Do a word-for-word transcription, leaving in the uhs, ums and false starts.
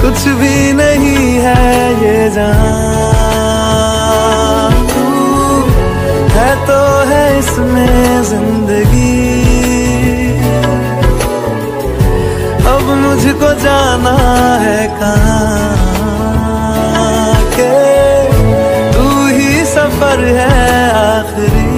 कुछ भी नहीं है ये जहां, तू है तो है इसमें जिंदगी। अब मुझको जाना है कहाँ के तू ही सफर है आखिरी।